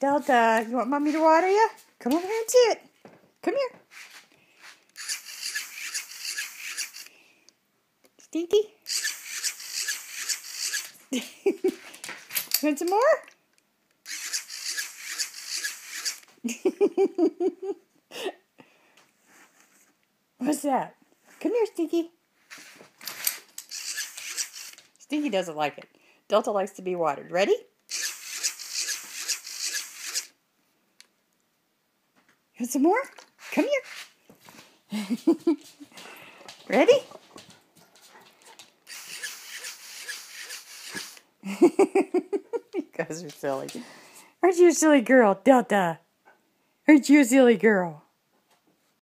Delta, you want Mommy to water you? Come over here and see it. Come here. Stinky? Want some more? What's that? Come here, Stinky. Stinky doesn't like it. Delta likes to be watered. Ready? Want some more? Come here. Ready? You guys are silly. Aren't you a silly girl, Delta? Aren't you a silly girl?